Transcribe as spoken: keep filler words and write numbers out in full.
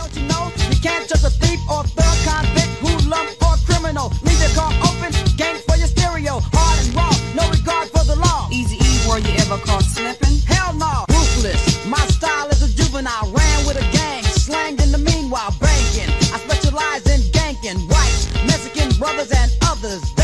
don't you know? You can't trust a thief or thug convict, hoodlum or criminal. Leave your car open, gang for your stereo. Hard and raw, no regard for the law. Easy E, were you ever caught slippin'? Hell no, ruthless. My style is a juvenile. Ran with a gang, slanged in the meanwhile, banking. I specialize in ganking whites, Mexican brothers and others.